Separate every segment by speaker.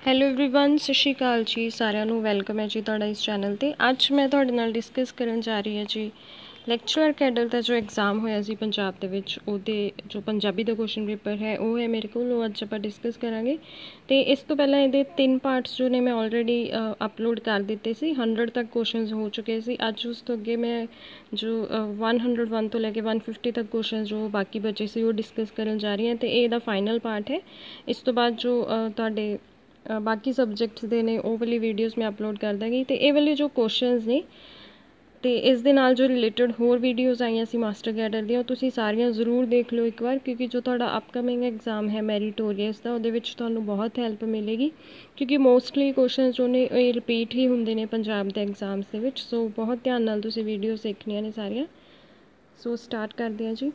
Speaker 1: Hello everyone ਸਤਿ ਸ਼੍ਰੀ ਅਕਾਲ ਜੀ ਸਾਰਿਆਂ ਨੂੰ ਵੈਲਕਮ ਹੈ ਜੀ ਤੁਹਾਡਾ ਇਸ ਚੈਨਲ ਤੇ। ਅੱਜ ਮੈਂ ਤੁਹਾਡੇ ਨਾਲ ਡਿਸਕਸ ਕਰਨ ਜਾ ਰਹੀ ਹਾਂ ਜੀ ਲੈਕਚਰਰ ਕੈਡਰ ਦਾ ਜੋ ਐਗਜ਼ਾਮ ਹੋਇਆ ਸੀ ਪੰਜਾਬ ਦੇ ਵਿੱਚ, ਉਹਦੇ ਜੋ ਪੰਜਾਬੀ ਦਾ ਕੁਐਸਚਨ ਪੇਪਰ ਹੈ ਉਹ ਹੈ ਮੇਰੇ ਕੋਲ, ਉਹ ਅੱਜ ਆਪਾਂ ਡਿਸਕਸ ਕਰਾਂਗੇ। ਤੇ ਇਸ ਤੋਂ ਪਹਿਲਾਂ ਇਹਦੇ 3 ਪਾਰਟਸ ਜੋ ਨੇ ਮੈਂ ਆਲਰੇਡੀ ਅਪਲੋਡ ਕਰ ਦਿੱਤੇ ਸੀ। 100 ਤੱਕ ਕੁਐਸਚਨਸ ਹੋ ਚੁੱਕੇ ਸੀ। ਅੱਜ ਉਸ ਤੋਂ ਅੱਗੇ ਮੈਂ ਜੋ 101 ਤੋਂ ਲੈ ਕੇ 150 ਤੱਕ ਕੁਐਸਚਨ ਜੋ ਬਾਕੀ ਬਚੇ ਸੀ ਉਹ ਡਿਸਕਸ ਕਰਨ ਜਾ ਰਹੀ ਹਾਂ। ਤੇ ਇਹ ਇਹਦਾ ਫਾਈਨਲ ਪਾਰਟ ਹੈ। ਇਸ ਤੋਂ ਬਾਅਦ ਜੋ ਤੁਹਾਡੇ ਬਾਕੀ ਸਬਜੈਕਟਸ ਦੇ ਨੇ ਉਹ ਵਾਲੀ ਵੀਡੀਓਜ਼ ਮੈਂ ਅਪਲੋਡ ਕਰ ਦਾਂਗੀ। ਅਤੇ ਇਹ ਵਾਲੇ ਜੋ ਕੁਐਸਚਨਸ ਨੇ ਅਤੇ ਇਸ ਦੇ ਨਾਲ ਜੋ ਰਿਲੇਟਡ ਹੋਰ ਵੀਡੀਓਜ਼ ਆਈਆਂ ਸੀ ਮਾਸਟਰ ਕੈਡਰ ਦੀਆਂ, ਉਹ ਤੁਸੀਂ ਸਾਰੀਆਂ ਜ਼ਰੂਰ ਦੇਖ ਲਓ ਇੱਕ ਵਾਰ, ਕਿਉਂਕਿ ਜੋ ਤੁਹਾਡਾ ਅਪਕਮਿੰਗ ਐਗਜ਼ਾਮ ਹੈ ਮੈਰੀਟੋਰੀਅਸ ਦਾ, ਉਹਦੇ ਵਿੱਚ ਤੁਹਾਨੂੰ ਬਹੁਤ ਹੈਲਪ ਮਿਲੇਗੀ। ਕਿਉਂਕਿ ਮੋਸਟਲੀ ਕੁਐਸਚਨਸ ਜੋ ਨੇ ਇਹ ਰਿਪੀਟ ਹੀ ਹੁੰਦੇ ਨੇ ਪੰਜਾਬ ਦੇ ਐਗਜ਼ਾਮਸ ਦੇ ਵਿੱਚ। ਸੋ ਬਹੁਤ ਧਿਆਨ ਨਾਲ ਤੁਸੀਂ ਵੀਡੀਓਜ਼ ਦੇਖਣੀਆਂ ਨੇ ਸਾਰੀਆਂ। ਸੋ ਸਟਾਰਟ ਕਰਦੇ ਹਾਂ ਜੀ।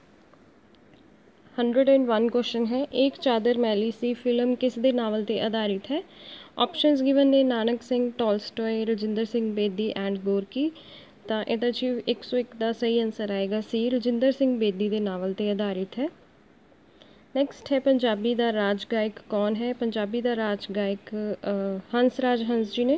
Speaker 1: 101 क्वेश्चन है। एक चादर मैली सी फिल्म किस दे नावल ते आधारित है? ऑप्शंस गिवन ने Nanak Singh, Tolstoy, Rajinder Singh Bedi and Gorky. तो ਇਹਦਾ ਜੀ 101 ਦਾ ਸਹੀ ਆंसर ਆਏਗਾ ਸੀ, ਰਜਿੰਦਰ ਸਿੰਘ ਬੇਦੀ ਦੇ ਨਾਵਲ ਤੇ ਆਧਾਰਿਤ ਹੈ। ਨੈਕਸਟ ਹੈ ਪੰਜਾਬੀ ਦਾ ਰਾਜ ਗਾਇਕ ਕੌਣ ਹੈ? ਪੰਜਾਬੀ ਦਾ ਰਾਜ ਗਾਇਕ ਹੰਸਰਾਜ ਹੰਸ ਜੀ ਨੇ।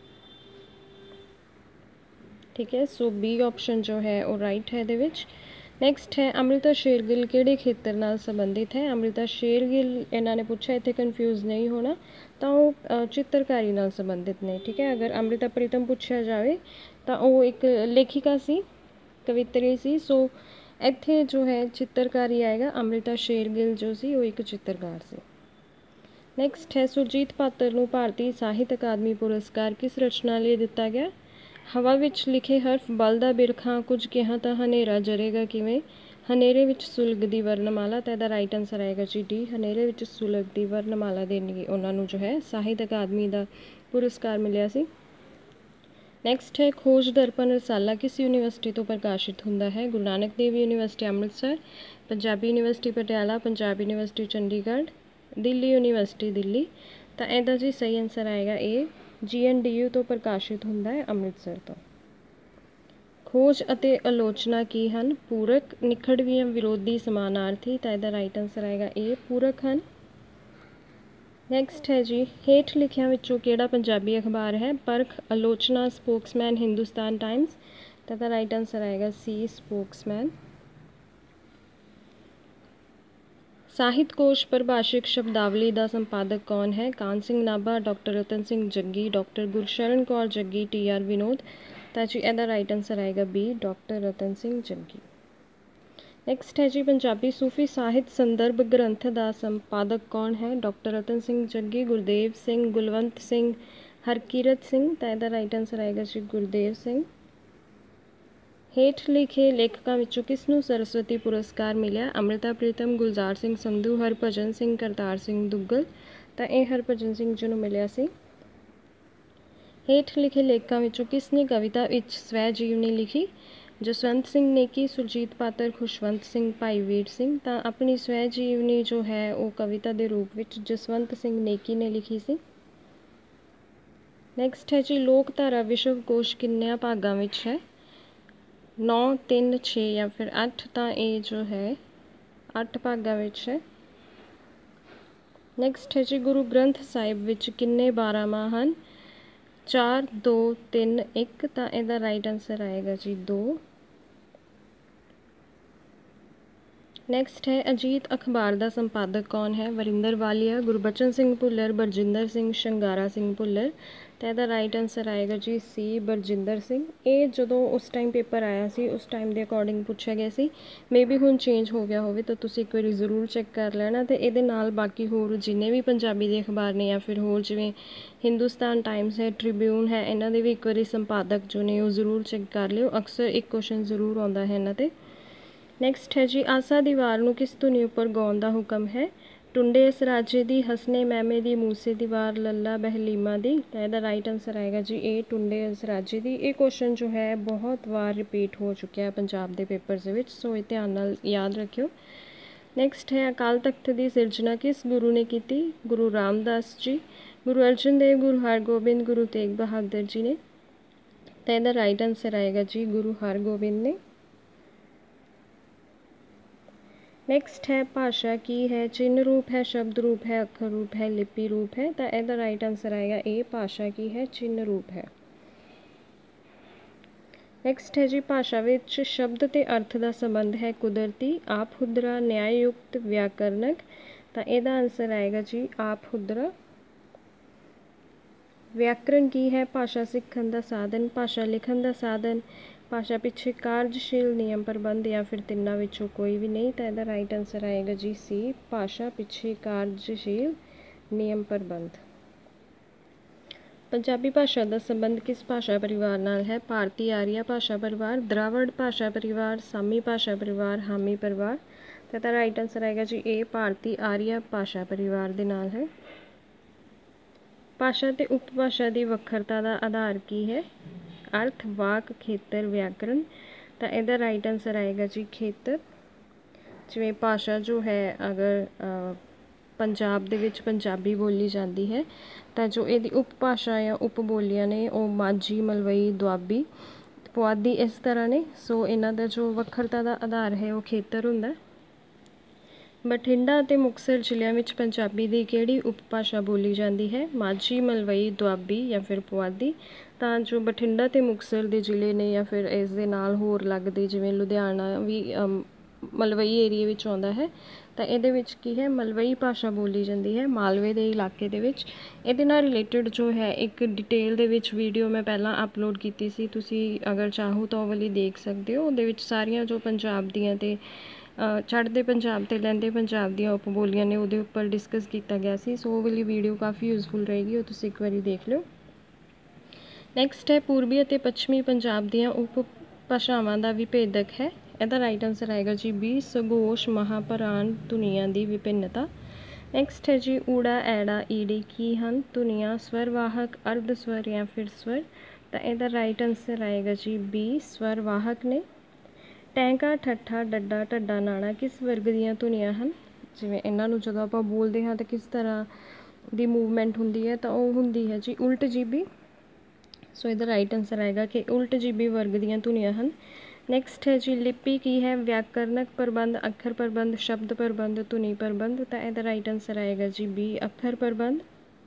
Speaker 1: ਠੀਕ ਹੈ, ਸੋ ਬੀ ਆਪਸ਼ਨ ਜੋ ਹੈ ਉਹ ਰਾਈਟ ਹੈ ਇਹਦੇ ਵਿੱਚ। ਨੈਕਸਟ ਹੈ ਅੰਮ੍ਰਿਤਾ ਸ਼ੇਰਗਿੱਲ ਕਿਹੜੇ ਖੇਤਰ ਨਾਲ ਸੰਬੰਧਿਤ ਹੈ? ਅੰਮ੍ਰਿਤਾ ਸ਼ੇਰਗਿੱਲ ਇਹਨਾਂ ਨੇ ਪੁੱਛਿਆ, ਇੱਥੇ ਕਨਫਿਊਜ਼ ਨਹੀਂ ਹੋਣਾ, ਤਾਂ ਉਹ ਚਿੱਤਰਕਾਰੀ ਨਾਲ ਸੰਬੰਧਿਤ ਨੇ। ਠੀਕ ਹੈ, ਅਗਰ ਅੰਮ੍ਰਿਤਾ ਪ੍ਰੀਤਮ ਪੁੱਛਿਆ ਜਾਵੇ ਤਾਂ ਉਹ ਇੱਕ ਲੇਖਿਕਾ ਸੀ, ਕਵਿਤਰੀ ਸੀ। ਸੋ ਇੱਥੇ ਜੋ ਹੈ ਚਿੱਤਰਕਾਰੀ ਆਏਗਾ। ਅੰਮ੍ਰਿਤਾ ਸ਼ੇਰਗਿੱਲ ਜੋ ਸੀ ਉਹ ਇੱਕ ਚਿੱਤਰਕਾਰ ਸੀ। ਨੈਕਸਟ ਹੈ ਸੁਰਜੀਤ ਪਾਤਰ ਨੂੰ ਭਾਰਤੀ ਸਾਹਿਤ ਅਕਾਦਮੀ ਪੁਰਸਕਾਰ ਕਿਸ ਰਚਨਾ ਲਈ ਦਿੱਤਾ ਗਿਆ? ਹਵਾ ਵਿੱਚ ਲਿਖੇ ਹਰਫ ਬਲ ਦਾ ਬਿਰਖਾਂ, ਕੁਝ ਕਿਹਾ ਤਾਂ ਹਨੇਰਾ ਜਰੇਗਾ ਕਿਵੇਂ, ਹਨੇਰੇ ਵਿੱਚ ਸੁਲਗਦੀ ਵਰਨਮਾਲਾ। ਤਾਂ ਇਹਦਾ ਰਾਈਟ ਆਂਸਰ ਆਏਗਾ ਜੀ ਡੀ, ਹਨੇਰੇ ਵਿੱਚ ਸੁਲਗਦੀ ਵਰਨਮਾਲਾ ਦੇ ਲਈ ਉਹਨਾਂ ਨੂੰ ਜੋ ਹੈ ਸਾਹਿਤ ਅਕਾਦਮੀ ਦਾ ਪੁਰਸਕਾਰ ਮਿਲਿਆ ਸੀ। ਨੈਕਸਟ ਹੈ ਖੋਜ ਦਰਪਣ ਰਸਾਲਾ ਕਿਸ ਯੂਨੀਵਰਸਿਟੀ ਤੋਂ ਪ੍ਰਕਾਸ਼ਿਤ ਹੁੰਦਾ ਹੈ? Guru Nanak Dev university Amritsar, Punjabi university Patiala, Punjab university Chandigarh, Delhi university Delhi. ਤਾਂ ਇਹਦਾ ਜੀ ਸਹੀ ਆਂਸਰ ਆਏਗਾ ਇਹ, GNDU ਤੋਂ ਪ੍ਰਕਾਸ਼ਿਤ ਹੁੰਦਾ ਹੈ, ਅੰਮ੍ਰਿਤਸਰ ਤੋਂ। ਖੋਜ ਅਤੇ ਆਲੋਚਨਾ ਕੀ ਹਨ? ਪੂਰਕ, ਨਿਖੜਵੀਆਂ, ਵਿਰੋਧੀ, ਸਮਾਨਾਰਥੀ। ਤਾਂ ਇਹਦਾ ਰਾਈਟ ਆਂਸਰ ਆਏਗਾ ਇਹ, ਪੂਰਕ ਹਨ। ਨੈਕਸਟ ਹੈ ਜੀ ਹੇਠ ਲਿਖਿਆਂ ਵਿੱਚੋਂ ਕਿਹੜਾ ਪੰਜਾਬੀ ਅਖਬਾਰ ਹੈ? ਪਰਖ, ਆਲੋਚਨਾ, ਸਪੋਕਸਮੈਨ, ਹਿੰਦੁਸਤਾਨ ਟਾਈਮਸ। ਤਾਂ ਇਹਦਾ ਰਾਈਟ ਆਂਸਰ ਆਏਗਾ ਸੀ, ਸਪੋਕਸਮੈਨ। ਸਾਹਿਤ ਕੋਸ਼ ਪਰਿਭਾਸ਼ਿਕ ਸ਼ਬਦਾਵਲੀ ਦਾ ਸੰਪਾਦਕ ਕੌਣ ਹੈ? Kahn Singh Nabha, doctor Ratan Singh Jaggi, doctor Gursharan Kaur Jaggi, TR Vinod. ਤਾਂ ਜੀ ਇਹਦਾ ਰਾਈਟ ਆਂਸਰ ਆਏਗਾ B, doctor Ratan Singh Jaggi. Next ਹੈ ਜੀ ਪੰਜਾਬੀ ਸੂਫੀ ਸਾਹਿਤ ਸੰਦਰਭ ਗ੍ਰੰਥ ਦਾ ਸੰਪਾਦਕ ਕੌਣ ਹੈ? ਡਾਕਟਰ ਰਤਨ ਸਿੰਘ ਜੱਗੀ, ਗੁਰਦੇਵ ਸਿੰਘ, ਗੁਲਵੰਤ ਸਿੰਘ, ਹਰਕੀਰਤ ਸਿੰਘ। ਤਾਂ ਇਹਦਾ ਰਾਈਟ ਆਂਸਰ ਆਏਗਾ ਜੀ ਗੁਰਦੇਵ ਸਿੰਘ। ਹੇਠ ਲਿਖੇ ਲੇਖਕਾਂ ਵਿੱਚੋਂ ਕਿਸ ਨੂੰ ਸਰਸਵਤੀ ਪੁਰਸਕਾਰ ਮਿਲਿਆ? ਅੰਮ੍ਰਿਤਾ ਪ੍ਰੀਤਮ, ਗੁਲਜ਼ਾਰ ਸਿੰਘ ਸੰਧੂ, ਹਰਭਜਨ ਸਿੰਘ, ਕਰਤਾਰ ਸਿੰਘ ਦੁੱਗਲ। ਤਾਂ ਇਹ ਹਰਭਜਨ ਸਿੰਘ ਜੀ ਨੂੰ ਮਿਲਿਆ ਸੀ। ਹੇਠ ਲਿਖੇ ਲੇਖਕਾਂ ਵਿੱਚੋਂ ਕਿਸ ਨੇ ਕਵਿਤਾ ਵਿੱਚ ਸਵੈ ਜੀਵਨੀ ਲਿਖੀ? ਜਸਵੰਤ ਸਿੰਘ ਨੇਕੀ, ਸੁਰਜੀਤ ਪਾਤਰ, ਖੁਸ਼ਵੰਤ ਸਿੰਘ, ਭਾਈ ਵੀਰ ਸਿੰਘ। ਤਾਂ ਆਪਣੀ ਸਵੈ ਜੀਵਨੀ ਜੋ ਹੈ ਉਹ ਕਵਿਤਾ ਦੇ ਰੂਪ ਵਿੱਚ ਜਸਵੰਤ ਸਿੰਘ ਨੇਕੀ ਨੇ ਲਿਖੀ ਸੀ। ਨੈਕਸਟ ਹੈ ਜੀ ਲੋਕ ਧਾਰਾ ਵਿਸ਼ਵ ਕੋਸ਼ ਕਿੰਨਿਆਂ ਭਾਗਾਂ ਵਿੱਚ ਹੈ? 9, 3, 6 ਜਾਂ ਫਿਰ 8। ਤਾਂ ਇਹ ਜੋ ਹੈ 8 ਭਾਗਾਂ ਵਿੱਚ ਹੈ। ਨੈਕਸਟ ਹੈ ਜੀ ਗੁਰੂ ਗ੍ਰੰਥ ਸਾਹਿਬ ਵਿੱਚ ਕਿੰਨੇ 12ਵਾਂ ਹਨ? 4, 2, 3, 1। ਤਾਂ ਇਹਦਾ ਰਾਈਟ ਆਂਸਰ ਆਏਗਾ ਜੀ 2। ਨੈਕਸਟ ਹੈ ਅਜੀਤ ਅਖਬਾਰ ਦਾ ਸੰਪਾਦਕ ਕੌਣ ਹੈ? ਵਰਿੰਦਰ ਵਾਲੀਆ, ਗੁਰਬਚਨ ਸਿੰਘ ਭੁੱਲਰ, ਬਰਜਿੰਦਰ ਸਿੰਘ, ਸ਼ੰਗਾਰਾ ਸਿੰਘ ਭੁੱਲਰ। ਤਾਂ ਇਹਦਾ ਰਾਈਟ ਆਂਸਰ ਆਏਗਾ ਜੀ ਸੀ, ਬਰਜਿੰਦਰ ਸਿੰਘ। ਇਹ ਜਦੋਂ ਉਸ ਟਾਈਮ ਪੇਪਰ ਆਇਆ ਸੀ ਉਸ ਟਾਈਮ ਦੇ ਅਕੋਰਡਿੰਗ ਪੁੱਛਿਆ ਗਿਆ ਸੀ। ਮੇਬੀ ਹੁਣ ਚੇਂਜ ਹੋ ਗਿਆ ਹੋਵੇ, ਤਾਂ ਤੁਸੀਂ ਇੱਕ ਵਾਰੀ ਜ਼ਰੂਰ ਚੈੱਕ ਕਰ ਲੈਣਾ। ਅਤੇ ਇਹਦੇ ਨਾਲ ਬਾਕੀ ਹੋਰ ਜਿੰਨੇ ਵੀ ਪੰਜਾਬੀ ਦੇ ਅਖਬਾਰ ਨੇ ਜਾਂ ਫਿਰ ਹੋਰ ਜਿਵੇਂ ਹਿੰਦੁਸਤਾਨ ਟਾਈਮਸ ਹੈ, ਟ੍ਰਿਬਿਊਨ ਹੈ, ਇਹਨਾਂ ਦੇ ਵੀ ਇੱਕ ਵਾਰੀ ਸੰਪਾਦਕ ਜੋ ਨੇ ਉਹ ਜ਼ਰੂਰ ਚੈੱਕ ਕਰ ਲਿਓ। ਅਕਸਰ ਇੱਕ ਕੁਐਸਚਨ ਜ਼ਰੂਰ ਆਉਂਦਾ ਹੈ ਇਹਨਾਂ 'ਤੇ। ਨੈਕਸਟ ਹੈ ਜੀ ਆਸਾ ਦੀ ਵਾਰ ਨੂੰ ਕਿਸ ਧੁਨੀ ਉੱਪਰ ਗਾਉਣ ਦਾ ਹੁਕਮ ਹੈ? ਟੁੰਡੇ ਇਸ ਰਾਜੇ ਦੀ, ਹਸਨੇ ਮਹਿਮੇ ਦੀ, ਮੂਸੇ ਦੀ ਵਾਰ, ਲੱਲਾ ਬਹਿਲੀਮਾ ਦੀ। ਤਾਂ ਇਹਦਾ ਰਾਈਟ ਆਂਸਰ ਆਏਗਾ ਜੀ ਇਹ, ਟੁੰਡੇ ਇਸ ਰਾਜੇ ਦੀ। ਇਹ ਕੁਐਸਚਨ ਜੋ ਹੈ ਬਹੁਤ ਵਾਰ ਰਿਪੀਟ ਹੋ ਚੁੱਕਿਆ ਪੰਜਾਬ ਦੇ ਪੇਪਰਸ ਦੇ ਵਿੱਚ, ਸੋ ਇਹ ਧਿਆਨ ਨਾਲ ਯਾਦ ਰੱਖਿਓ। ਨੈਕਸਟ ਹੈ ਅਕਾਲ ਤਖਤ ਦੀ ਸਿਰਜਣਾ ਕਿਸ ਗੁਰੂ ਨੇ ਕੀਤੀ? ਗੁਰੂ ਰਾਮਦਾਸ ਜੀ, ਗੁਰੂ ਅਰਜਨ ਦੇਵ, ਗੁਰੂ ਹਰਗੋਬਿੰਦ, ਗੁਰੂ ਤੇਗ ਬਹਾਦਰ ਜੀ ਨੇ। ਤਾਂ ਇਹਦਾ ਰਾਈਟ ਆਂਸਰ ਆਏਗਾ ਜੀ ਗੁਰੂ ਹਰਗੋਬਿੰਦ ਨੇ। नेक्स्ट है भाषा की है, चिन्ह रूप है, शब्द रूप है, अखर रूप है, लिपि रूप है। तो यदा राइट आंसर आएगा ए, भाषा की है, चिन्ह रूप है। नैक्सट है जी, भाषा विच शब्द ते अर्थ का संबंध है कुदरती, आपहुदरा, न्याययुक्त, व्याकरणक। तो यदा आंसर आएगा जी आपहुदरा। व्याकरण की है, भाषा सीखण का साधन, भाषा लिखण का साधन, भाषा पिछे कार्यशील, नियम प्रबंध या फिर तिन्ना विचों कोई भी नहीं। तो यदा राइट आंसर आएगा जी सी, भाषा पिछे कार्यशील, नियम प्रबंध। पंजाबी भाषा का संबंध किस भाषा परिवार नाल है? भारतीय आर्या भाषा परिवार, द्रावड़ भाषा परिवार, सामी भाषा परिवार, हामी परिवार। तो यदा राइट आंसर आएगा जी ए, भारतीय आर्या भाषा परिवार दे नाल है। भाषा ते उपभाषा की वखरता का आधार की है? अर्थ, वाक, खेतर, व्याकरण। तो यदा राइट आंसर आएगा जी खेतर। जिवें भाषा जो है अगर पंजाब दे विच पंजाबी बोली जाती है, तो जो यदी उपभाषा या उपबोलियां ने वो माझी, मलवई, दुआबी, पुआधी इस तरह ने। सो इन्हां दा जो वखरता का आधार है वो खेतर हुंदा। बठिंडा ते मुक्तसर जिलिਆਂ ਵਿੱਚ पंजाबी की ਕਿਹੜੀ उपभाषा बोली जाती है? माझी, मलवई, दुआबी या फिर पुआधी। ਤਾਂ जो बठिंडा ते मुक्तसर ਦੇ ਜ਼ਿਲ੍ਹੇ ਨੇ ਜਾਂ ਫਿਰ ਇਸ ਦੇ ਨਾਲ ਹੋਰ ਲੱਗਦੇ ਜਿਵੇਂ ਲੁਧਿਆਣਾ ਵੀ ਮਲਵਈ ਏਰੀਏ ਵਿੱਚ ਆਉਂਦਾ ਹੈ, ਤਾਂ ਇਹਦੇ ਵਿੱਚ ਕੀ ਹੈ, ਮਲਵਈ ਭਾਸ਼ਾ ਬੋਲੀ ਜਾਂਦੀ ਹੈ ਮਾਲਵੇ ਦੇ ਇਲਾਕੇ ਦੇ ਵਿੱਚ। ਇਹਦੇ ਨਾਲ ਰਿਲੇਟਡ ਜੋ ਹੈ ਇੱਕ ਡਿਟੇਲ ਦੇ ਵਿੱਚ ਵੀਡੀਓ ਮੈਂ ਪਹਿਲਾਂ ਅਪਲੋਡ ਕੀਤੀ ਸੀ, ਤੁਸੀਂ ਅਗਰ ਚਾਹੋ ਤਾਂ ਉਹ ਵਾਲੀ ਦੇਖ ਸਕਦੇ ਹੋ। ਉਹਦੇ ਵਿੱਚ ਸਾਰੀਆਂ ਜੋ ਪੰਜਾਬ ਦੀਆਂ ਤੇ ਚੜ੍ਹਦੇ ਪੰਜਾਬ ਤੇ ਲਹਿੰਦੇ ਪੰਜਾਬ ਦੀਆਂ ਉਪਬੋਲੀਆਂ ਨੇ ਉਹਦੇ ਉੱਪਰ ਡਿਸਕਸ ਕੀਤਾ ਗਿਆ ਸੀ। ਸੋ ਉਹ ਵਾਲੀ ਵੀਡੀਓ ਕਾफ़ी ਯੂਜ਼ਫੁਲ ਰਹੇਗੀ, ਉਹ ਤੁਸੀਂ ਇੱਕ ਵਾਰੀ ਦੇਖ ਲਿਓ। ਨੈਕਸਟ ਹੈ ਪੂਰਬੀ ਅਤੇ ਪੱਛਮੀ ਪੰਜਾਬ ਦੀਆਂ ਉਪ ਭਾਸ਼ਾਵਾਂ ਦਾ ਵਿਭੇਦਕ ਹੈ। ਇਹਦਾ ਰਾਈਟ ਆਂਸਰ ਆਏਗਾ ਜੀ ਬੀ, ਸਗੋਸ਼, ਮਹਾਪਰਾਣ ਧੁਨੀਆਂ ਦੀ ਵਿਭਿੰਨਤਾ। ਨੈਕਸਟ ਹੈ ਜੀ ਊੜਾ, ਐੜਾ, ਈੜੀ ਕੀ ਹਨ? ਧੁਨੀਆਂ, ਸਵਰਵਾਹਕ, ਅਰਧ ਸਵਰ ਜਾਂ ਫਿਰ ਸਵਰ। ਤਾਂ ਇਹਦਾ ਰਾਈਟ ਆਂਸਰ ਆਏਗਾ ਜੀ ਬੀ, ਸਵਰਵਾਹਕ ਨੇ। ਟੈਂਕਾ, ਠੱਠਾ, ਡੱਡਾ, ਢੱਡਾ, ਨਾਣਾ ਕਿਸ ਵਰਗ ਦੀਆਂ ਧੁਨੀਆਂ ਹਨ? ਜਿਵੇਂ ਇਹਨਾਂ ਨੂੰ ਜਦੋਂ ਆਪਾਂ ਬੋਲਦੇ ਹਾਂ ਤਾਂ ਕਿਸ ਤਰ੍ਹਾਂ ਦੀ ਮੂਵਮੈਂਟ ਹੁੰਦੀ ਹੈ, ਤਾਂ ਉਹ ਹੁੰਦੀ ਹੈ ਜੀ ਉਲਟ ਜੀਬੀ। ਸੋ ਇਹਦਾ ਰਾਈਟ ਆਂਸਰ ਆਏਗਾ ਕਿ ਉਲਟ ਜੀਬੀ ਵਰਗ ਦੀਆਂ ਧੁਨੀਆਂ ਹਨ। ਨੈਕਸਟ ਹੈ ਜੀ ਲਿਪੀ ਕੀ ਹੈ? ਵਿਆਕਰਨਕ ਪ੍ਰਬੰਧ, ਅੱਖਰ ਪ੍ਰਬੰਧ, ਸ਼ਬਦ ਪ੍ਰਬੰਧ, ਧੁਨੀ ਪ੍ਰਬੰਧ। ਤਾਂ ਇਹਦਾ ਰਾਈਟ ਆਂਸਰ ਆਏਗਾ ਜੀ ਬੀ, ਅੱਖਰ ਪ੍ਰਬੰਧ।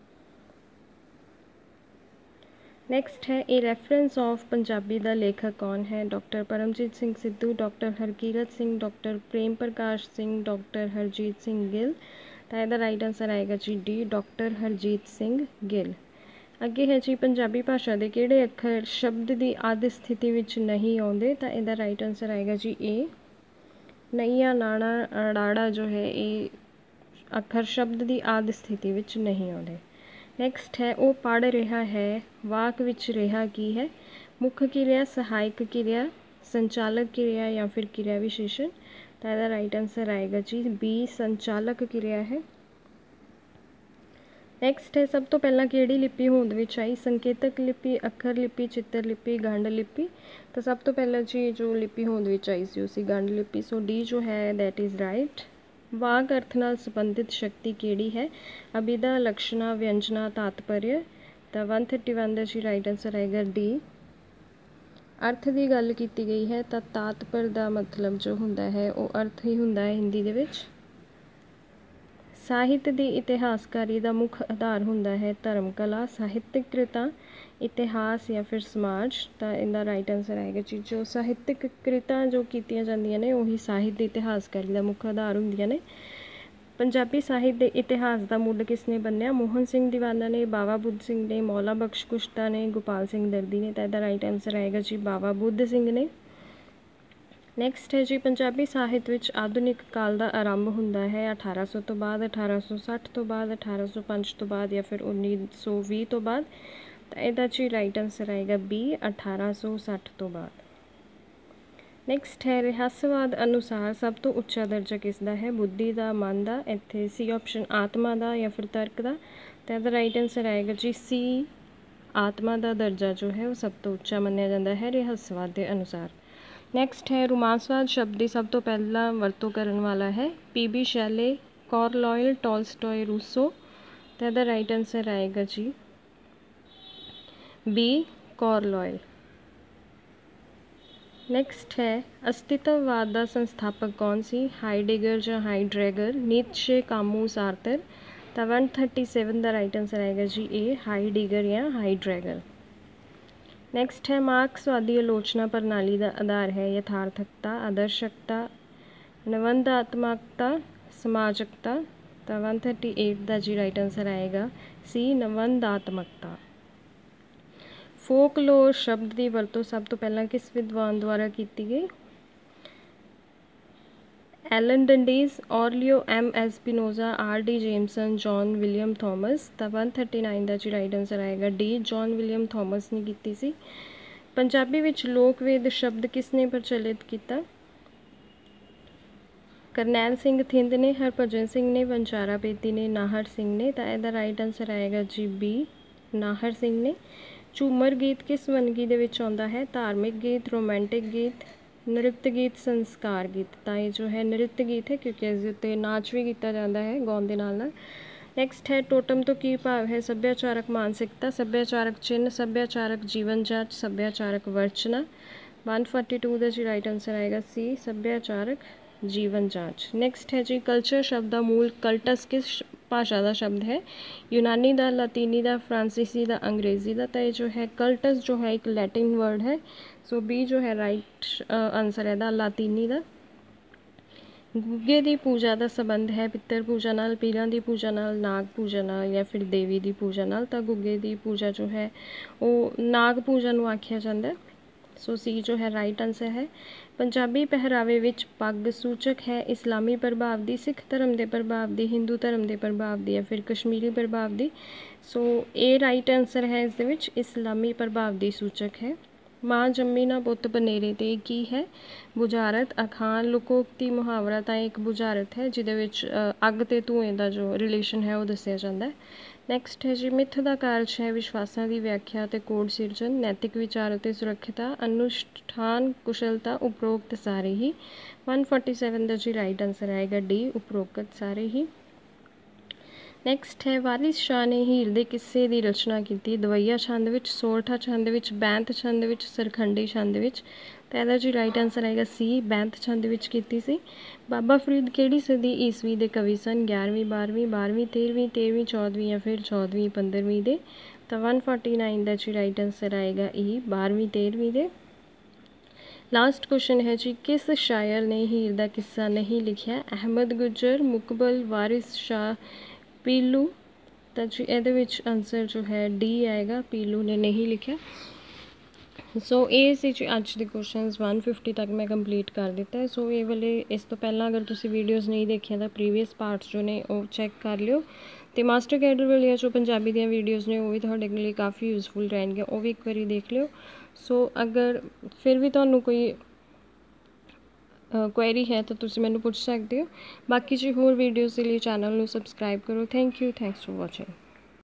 Speaker 1: ਨੈਕਸਟ ਹੈ ਇਹ ਰੈਫਰੈਂਸ ਆਫ ਪੰਜਾਬੀ ਦਾ ਲੇਖਕ ਕੌਣ ਹੈ? Doctor Paramjit Singh Sidhu, doctor Harkirat Singh, doctor Prem Prakash Singh, doctor Harjit Singh Gill. ਤਾਂ ਇਹਦਾ ਰਾਈਟ ਆਂਸਰ ਆਏਗਾ ਜੀ ਡੀ, ਡਾਕਟਰ ਹਰਜੀਤ ਸਿੰਘ ਗਿੱਲ। ਅੱਗੇ ਹੈ ਜੀ ਪੰਜਾਬੀ ਭਾਸ਼ਾ ਦੇ ਕਿਹੜੇ ਅੱਖਰ ਸ਼ਬਦ ਦੀ ਆਦਿ ਸਥਿਤੀ ਵਿੱਚ ਨਹੀਂ ਆਉਂਦੇ? ਤਾਂ ਇਹਦਾ ਰਾਈਟ ਆਂਸਰ ਆਏਗਾ ਜੀ ਏ, ਨਈਆ, ਨਾਣਾ, ਅੜਾੜਾ ਜੋ ਹੈ ਇਹ ਅੱਖਰ ਸ਼ਬਦ ਦੀ ਆਦਿ ਸਥਿਤੀ ਵਿੱਚ ਨਹੀਂ ਆਉਂਦੇ। ਨੈਕਸਟ ਹੈ ਉਹ ਪੜ੍ਹ ਰਿਹਾ ਹੈ, ਵਾਕ ਵਿੱਚ ਰਿਹਾ ਕੀ ਹੈ? ਮੁੱਖ ਕਿਰਿਆ, ਸਹਾਇਕ ਕਿਰਿਆ, ਸੰਚਾਲਕ ਕਿਰਿਆ ਜਾਂ ਫਿਰ ਕਿਰਿਆ ਵਿਸ਼ੇਸ਼ਣ। ਤਾਂ ਇਹਦਾ ਰਾਈਟ ਆਂਸਰ ਆਏਗਾ ਜੀ ਬੀ, ਸੰਚਾਲਕ ਕਿਰਿਆ ਹੈ। ਨੈਕਸਟ ਹੈ ਸਭ ਤੋਂ ਪਹਿਲਾਂ ਕਿਹੜੀ ਲਿਪੀ ਹੋਂਦ ਵਿੱਚ ਆਈ? ਸੰਕੇਤਕ ਲਿਪੀ, ਅੱਖਰ ਲਿਪੀ, ਚਿੱਤਰ ਲਿਪੀ, ਗੰਢ ਲਿਪੀ। ਤਾਂ ਸਭ ਤੋਂ ਪਹਿਲਾਂ ਜੀ ਜੋ ਲਿਪੀ ਹੋਂਦ ਵਿੱਚ ਆਈ ਸੀ ਉਹ ਸੀ ਗੰਢ ਲਿਪੀ। ਸੋ ਡੀ ਜੋ ਹੈ ਦੈਟ ਇਜ਼ ਰਾਈਟ। ਵਾਕ ਅਰਥ ਨਾਲ ਸੰਬੰਧਿਤ ਸ਼ਕਤੀ ਕਿਹੜੀ ਹੈ? ਅਭਿਦਾ, ਲਕਸ਼ਣਾ, ਵਿਅੰਜਨਾ, ਤਾਤਪਰਯ। ਤਾਂ 131 ਦਾ ਜੀ ਰਾਈਟ ਆਂਸਰ ਆਏਗਾ ਡੀ। ਅਰਥ ਦੀ ਗੱਲ ਕੀਤੀ ਗਈ ਹੈ ਤਾਂ ਤਾਤਪਰ ਦਾ ਮਤਲਬ ਜੋ ਹੁੰਦਾ ਹੈ ਉਹ ਅਰਥ ਹੀ ਹੁੰਦਾ ਹੈ ਹਿੰਦੀ ਦੇ ਵਿੱਚ। ਸਾਹਿਤ ਦੀ ਇਤਿਹਾਸਕਾਰੀ ਦਾ ਮੁੱਖ ਆਧਾਰ ਹੁੰਦਾ ਹੈ ਧਰਮ ਕਲਾ, ਸਾਹਿਤਕ ਕ੍ਰਿਤਾਂ, ਇਤਿਹਾਸ ਜਾਂ ਫਿਰ ਸਮਾਜ। ਤਾਂ ਇਹਦਾ ਰਾਈਟ ਆਂਸਰ ਆਏਗਾ ਜੀ ਜੋ ਸਾਹਿਤਕ ਕ੍ਰਿਤਾਂ ਜੋ ਕੀਤੀਆਂ ਜਾਂਦੀਆਂ ਨੇ ਉਹੀ ਸਾਹਿਤ ਦੀ ਇਤਿਹਾਸਕਾਰੀ ਦਾ ਮੁੱਖ ਆਧਾਰ ਹੁੰਦੀਆਂ ਨੇ। ਪੰਜਾਬੀ ਸਾਹਿਤ ਦੇ ਇਤਿਹਾਸ ਦਾ ਮੁੱਢ ਕਿਸ ਨੇ ਬੰਨਿਆ? ਮੋਹਨ ਸਿੰਘ ਦੀਵਾਨਾ ਨੇ, ਬਾਵਾ ਬੁੱਧ ਸਿੰਘ ਨੇ, ਮੌਲਾ ਬਖਸ਼ ਕੁਸ਼ਤਾ ਨੇ, ਗੋਪਾਲ ਸਿੰਘ ਦਰਦੀ ਨੇ। ਤਾਂ ਇਹਦਾ ਰਾਈਟ ਆਂਸਰ ਆਏਗਾ ਜੀ ਬਾਵਾ ਬੁੱਧ ਸਿੰਘ ਨੇ। ਨੈਕਸਟ ਹੈ ਜੀ ਪੰਜਾਬੀ ਸਾਹਿਤ ਵਿੱਚ ਆਧੁਨਿਕ ਕਾਲ ਦਾ ਆਰੰਭ ਹੁੰਦਾ ਹੈ 1800 ਤੋਂ ਬਾਅਦ, 1860 ਤੋਂ ਬਾਅਦ, 1805 ਤੋਂ ਬਾਅਦ ਜਾਂ ਫਿਰ 1920 ਤੋਂ ਬਾਅਦ। ਤਾਂ ਇਹਦਾ ਜੀ ਰਾਈਟ ਆਂਸਰ ਆਏਗਾ ਬੀ, 1860 ਤੋਂ ਬਾਅਦ। ਨੈਕਸਟ ਹੈ ਰਹੱਸਵਾਦ ਅਨੁਸਾਰ ਸਭ ਤੋਂ ਉੱਚਾ ਦਰਜਾ ਕਿਸ ਦਾ ਹੈ? ਬੁੱਧੀ ਦਾ, ਮਨ ਦਾ, ਇੱਥੇ ਸੀ ਆਪਸ਼ਨ ਆਤਮਾ ਦਾ ਜਾਂ ਫਿਰ ਤਰਕ ਦਾ। ਤਾਂ ਇਹਦਾ ਰਾਈਟ ਆਂਸਰ ਆਏਗਾ ਜੀ ਸੀ, ਆਤਮਾ ਦਾ ਦਰਜਾ ਜੋ ਹੈ ਉਹ ਸਭ ਤੋਂ ਉੱਚਾ ਮੰਨਿਆ ਜਾਂਦਾ ਹੈ ਰਹੱਸਵਾਦ ਦੇ ਅਨੁਸਾਰ। ਨੈਕਸਟ ਹੈ ਰੋਮਾਂਸਵਾਦ ਸ਼ਬਦ ਦੀ ਸਭ ਤੋਂ ਪਹਿਲਾਂ ਵਰਤੋਂ ਕਰਨ ਵਾਲਾ ਹੈ PB Shelley, Carlyle, Tolstoy, Rousseau. ਤਾਂ ਇਹਦਾ ਰਾਈਟ ਆਂਸਰ ਆਏਗਾ ਜੀ ਬੀ, ਕਾਰਲਾਇਲ। नेक्स्ट है अस्तित्ववाद का संस्थापक कौन सी, हाइडेगर या हाइड्रैगर, नीत्शे, कामू, सार्थर। तो 137 का राइट आंसर आएगा जी ए, हाइडेगर या हाइड्रैगर। नेक्स्ट है मार्क्सवादी आलोचना प्रणाली का आधार है यथार्थकता, आदर्शकता, नवंदात्मकता, समाजकता। तो 138 का जी राइट आंसर आएगा सी, नवंदात्मकता। फोकलोर शब्द की वरतों सब तो पहला किस विद्वान द्वारा की गई, Alan Dundes, Aurelio M Espinosa, R D Jameson, John William Thomas. तो 139 का जी राइट आंसर आएगा डी, जॉन विलियम थॉमस ने की सी। पंजाबी विच लोकवेद शब्द किसने प्रचलित किया, करनैल सिंह थिंद ने, हरभजन सिंह ने, वंचारा बेदी ने, नाहर सिंह ने। तो यदा राइट आंसर आएगा जी बी, नाहर सिंह ने। झूमर गीत किस वनगी दे विच आउंदा है, धार्मिक गीत, रोमांटिक गीत, नृत्य गीत, संस्कार गीत। तो ये जो है नृत्य गीत है क्योंकि इस उत्ते नाच भी किया जाता है गाउन के नाल। नैक्सट है टोटम तो की भाव है, सभ्याचारक मानसिकता, सभ्याचारक चिन्ह, सभ्याचारक जीवन जांच, सभ्याचारक वर्चना। 142 का जी राइट आंसर आएगा सी, सभ्याचारक जीवन जांच। नैक्सट है जी कल्चर शब्द का मूल कल्टस किस भाषा का शब्द है, यूनानी का, लातीनी का, फ्रांसीसी का, अंग्रेजी का। तो ये जो है कल्टस जो है एक लैटिन वर्ड है, सो बी जो है राइट आंसर है लातीनी का। गुग्गे की पूजा का संबंध है पितर पूजा नाल, पीरां की पूजा नाल, नाग पूजा नाल या फिर देवी की पूजा नाल। तो गुग्गे की पूजा जो है वो नाग पूजा नूं आख्या जाता है, सो सी जो है राइट आंसर है। पंजाबी पहरावे विच पग सूचक है इस्लामी प्रभाव की, सिख धर्म के प्रभाव की, हिंदू धर्म के प्रभाव की या फिर कश्मीरी प्रभाव की। सो ए राइट आंसर है इस दे विच इस्लामी प्रभाव की सूचक है। माँ जम्मी ना पुत बनेरे ते की है, बुझारत, अखान, लुकोक्ति, मुहावरा। तो एक बुझारत है जिहदे विच अग ते धुएं का जो रिलेशन है वो दस्सिया जाता है। नैक्सट है जी मिथ का कारज है विश्वासां की व्याख्या ते कोड सिरजन, नैतिक विचार ते सुरक्षिता, अनुष्ठान, कुशलता, उपरोक्त सारे ही। 147 का जी राइट आंसर आएगा डी, उपरोक्त सारे ही। नैक्सट है वारिस शाह ने हीर दे किस्से की रचना की, दवैया छंद विच, सोरठा छंद विच, बैंत छंद विच, सरखंडी छंद विच। तो यदा जी राइट आंसर आएगा सी, बैंत छंद विच कीती सी। बाबा फरीद किहड़ी सदी ईसवी के कवि सन, 11वीं 12वीं 12वीं 13वीं 13वीं 14वीं या फिर 14वीं 15वीं दे। तो 149 का जी राइट आंसर आएगा ई, 12वीं 13वीं दे। लास्ट क्वेश्चन है जी किस शायर ने हीर का किस्सा नहीं लिखा, अहमद गुजर, मुकबल, वारिस शाह, पीलू। तो जी ये आंसर जो है डी आएगा, पीलू ने नहीं लिखा। सो ये सी जी अज के क्वेश्चन 150 तक मैं कंप्लीट कर दिता है। सो ये वाले इस तो पहला अगर तुसी वीडियोज़ नहीं देखिया तो प्रीवियस पार्ट्स जो ने वो चैक कर लियो, तो मास्टर कैडर वाली जो पंजाबी दी वीडियोज़ ने वो भी तुहाडे लिए काफ़ी यूजफुल रहेंगे, वो भी एक बार देख लियो। सो अगर फिर भी तुहानू कोई क्वेरी है तो तुसी मैनू पूछ सकते हो। बाकी जी होर वीडियोज़ के लिए चैनल नू सबसक्राइब करो। Thank you, thanks for watching.